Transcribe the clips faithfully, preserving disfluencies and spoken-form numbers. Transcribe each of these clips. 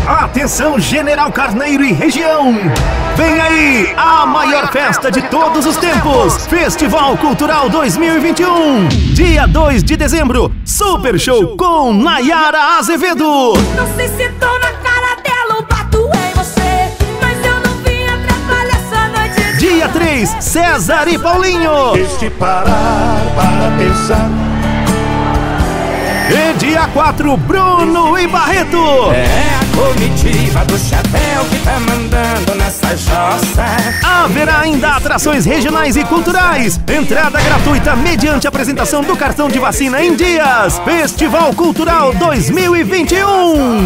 Atenção, General Carneiro e região! Vem aí a maior festa de todos os tempos! Festival Cultural dois mil e vinte e um! Dia dois de dezembro, Super Show com Nayara Azevedo! Não sei se tô na cara dela ou bato em você, mas eu não vim atrapalhar essa noite. Dia três, César e Paulinho! Deixe parar para pensar. E dia quatro, Bruno e Barreto! É a comitiva do chapéu que tá mandando nessa jossa. Haverá ainda atrações regionais e culturais. Entrada gratuita mediante apresentação do cartão de vacina em dias. Festival Cultural dois mil e vinte e um.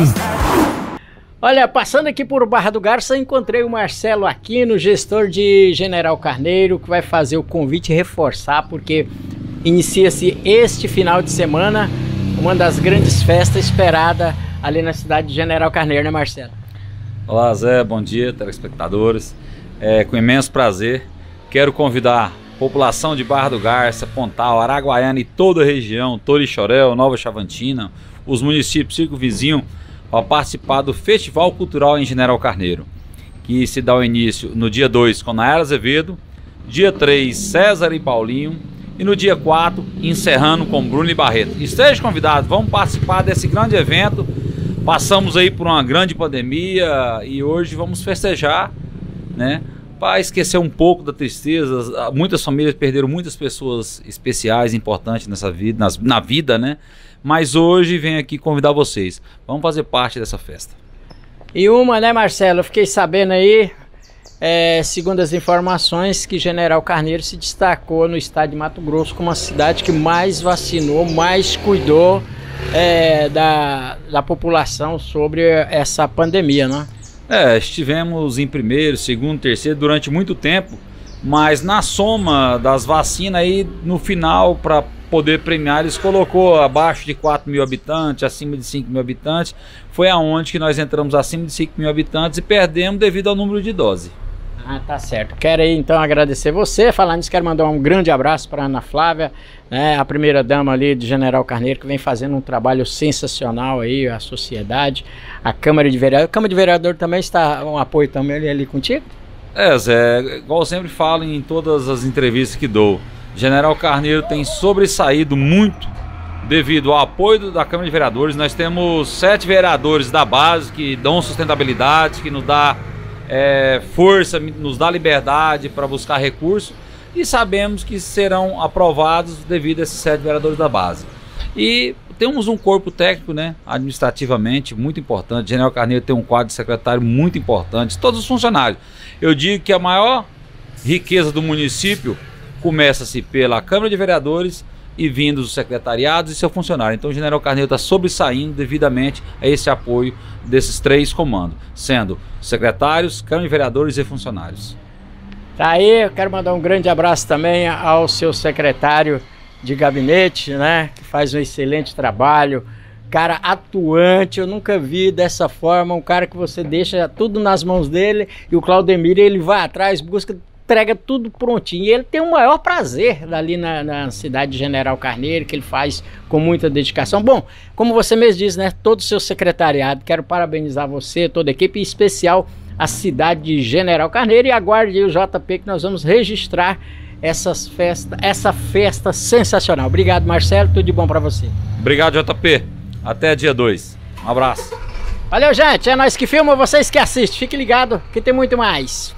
Olha, passando aqui por Barra do Garça, encontrei o Marcelo Aquino, gestor de General Carneiro, que vai fazer o convite e reforçar, porque inicia-se este final de semana uma das grandes festas esperadas ali na cidade de General Carneiro, né, Marcelo? Olá, Zé, bom dia, telespectadores. É, com imenso prazer, quero convidar a população de Barra do Garça, Pontal, Araguaiana e toda a região, Torixoréu, Nova Chavantina, os municípios circunvizinhos, a participar do Festival Cultural em General Carneiro, que se dá o início no dia dois com Nayara Azevedo, dia três, César e Paulinho, e no dia quatro, encerrando com Bruno e Barreto. Esteja convidado, vamos participar desse grande evento. Passamos aí por uma grande pandemia e hoje vamos festejar, né? Para esquecer um pouco da tristeza. Muitas famílias perderam muitas pessoas especiais, importantes nessa vida, nas, na vida, né? Mas hoje venho aqui convidar vocês. Vamos fazer parte dessa festa. E uma, né, Marcelo? Eu fiquei sabendo aí, É, segundo as informações, que General Carneiro se destacou no estado de Mato Grosso como a cidade que mais vacinou, mais cuidou é, da, da população sobre essa pandemia, né? É, estivemos em primeiro, segundo, terceiro durante muito tempo, mas na soma das vacinas aí, no final, para poder premiar, eles colocou abaixo de quatro mil habitantes, acima de cinco mil habitantes, foi aonde que nós entramos acima de cinco mil habitantes e perdemos devido ao número de dose. Ah, tá certo. Quero aí então agradecer você. Falando nisso, quero mandar um grande abraço para Ana Flávia, né, a primeira dama ali de General Carneiro, que vem fazendo um trabalho sensacional aí, a sociedade, a Câmara de Vereador. A Câmara de Vereador também está um apoio também ali, ali contigo? É, Zé, igual eu sempre falo em todas as entrevistas que dou, General Carneiro tem sobressaído muito devido ao apoio da Câmara de Vereadores. Nós temos sete vereadores da base que dão sustentabilidade, que nos dá é, força, nos dá liberdade para buscar recursos, e sabemos que serão aprovados devido a esses sete vereadores da base. E temos um corpo técnico, né, administrativamente muito importante. General Carneiro tem um quadro de secretário muito importante, todos os funcionários. Eu digo que a maior riqueza do município começa-se pela Câmara de Vereadores e vindo dos secretariados e seu funcionário. Então o General Carneiro está sobressaindo devidamente a esse apoio desses três comandos, sendo secretários, Câmara de Vereadores e funcionários. Tá aí, eu quero mandar um grande abraço também ao seu secretário de gabinete, né, que faz um excelente trabalho, cara atuante. Eu nunca vi dessa forma um cara que você deixa tudo nas mãos dele, e o Claudemir, ele vai atrás, busca, entrega tudo prontinho, e ele tem o maior prazer ali na, na cidade de General Carneiro, que ele faz com muita dedicação. Bom, como você mesmo diz, né, todo o seu secretariado, quero parabenizar você, toda a equipe, em especial a cidade de General Carneiro, e aguarde aí o J P, que nós vamos registrar essas festa, essa festa sensacional. Obrigado, Marcelo, tudo de bom para você. Obrigado, J P, até dia dois, um abraço. Valeu, gente, é nós que filma, vocês que assistem, fique ligado que tem muito mais.